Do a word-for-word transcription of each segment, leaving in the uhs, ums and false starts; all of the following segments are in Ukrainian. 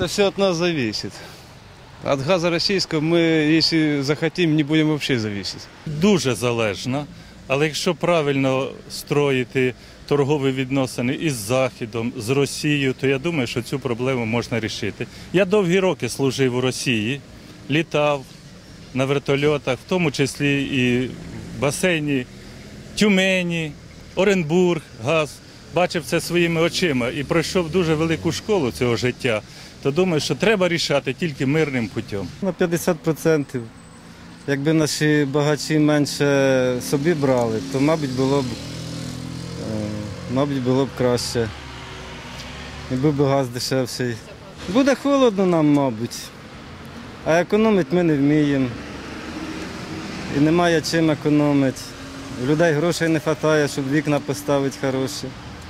это все от нас зависит. От газа российского мы, если захотим, не будем вообще зависеть. Дуже залежно, але якщо правильно строїти торгові відносини із Західом, з Росією, то я думаю, що цю проблему можна вирішити. Я довгі роки служив у Росії, літав на вертольотах, в тому числі і в басейні Тюмені, Оренбург, газ. Бачив це своїми очима і пройшов дуже велику школу цього життя, то думаю, що треба рішати тільки мирним путем. На п'ятдесят відсотків. Якби наші багачі менше собі брали, то, мабуть, було б, мабуть, було б краще. І був би газ дешевший. Буде холодно нам, мабуть, а економити ми не вміємо. І немає чим економити. У людей грошей не вистачає, щоб вікна поставити хороші.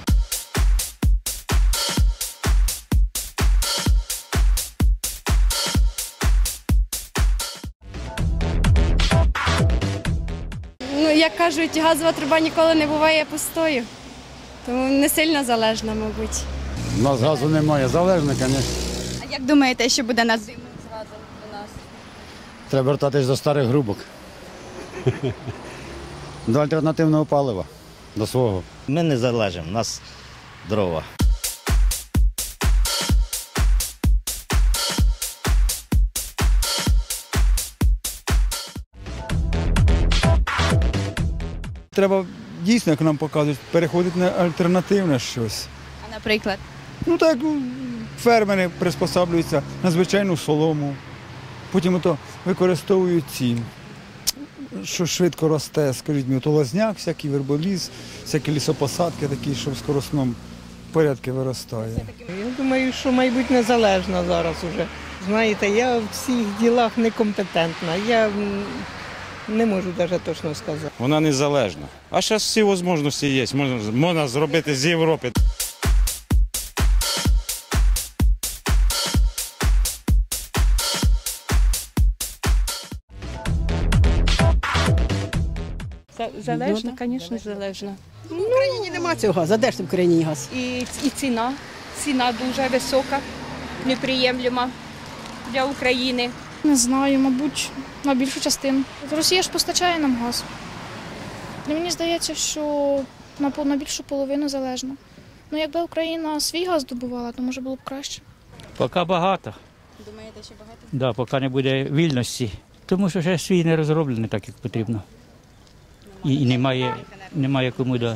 Ну, як кажуть, газова труба ніколи не буває пустою, тому не сильно залежна, мабуть. У нас газу немає, залежно, звісно. А як думаєте, що буде на зиму з газом у нас? Треба вертатись до старих грубок. До альтернативного палива, до свого. Ми не залежимо, у нас дрова. Треба дійсно, як нам показують, переходити на альтернативне щось. А наприклад? Ну так фермери приспосаблюються на звичайну солому, потім ото використовують ці, що швидко росте, скажіть мені, то лозняк, всякий верболіз, всякі лісопосадки такі, що в скоросному порядку виростає. Я думаю, що майбутнє залежно зараз уже. Знаєте, я в цих ділах некомпетентна, я не можу навіть точно сказати. Вона незалежна. А зараз всі можливості є, можна, можна зробити з Європи. Залежно, звісно, залежно. В Україні немає цього газу, а де ж в Україні газ? І, і ціна, ціна дуже висока, неприємлема для України. Не знаю, мабуть, на більшу частину. Росія ж постачає нам газ. І мені здається, що на, на більшу половину залежно. Ну, якби Україна свій газ добувала, то може було б краще. Поки багато. Думаєте, що багато? Так, да, поки не буде вільності. Тому що ще свій не розроблений так, як потрібно. І, і немає, немає кому дати.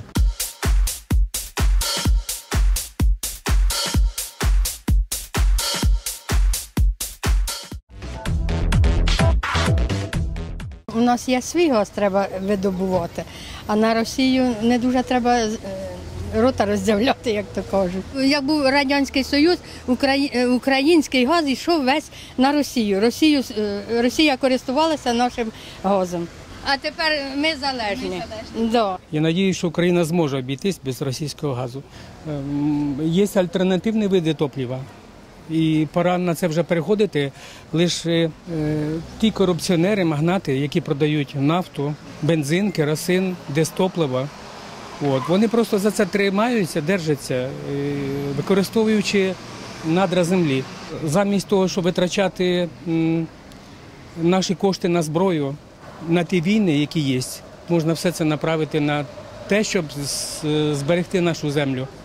У нас є свій газ, треба видобувати, а на Росію не дуже треба рота роздявляти, як то кажуть. Як був Радянський Союз, український газ йшов весь на Росію. Росію Росія користувалася нашим газом. А тепер ми залежні. Да. Я сподіваюся, що Україна зможе обійтись без російського газу. Є альтернативні види топлива. І пора на це вже переходити. Лише е, ті корупціонери, магнати, які продають нафту, бензин, керосин, дизтопливо, от, вони просто за це тримаються, держаться, е, використовуючи надра землі. Замість того, щоб витрачати м, наші кошти на зброю, на ті війни, які є, можна все це направити на те, щоб зберегти нашу землю.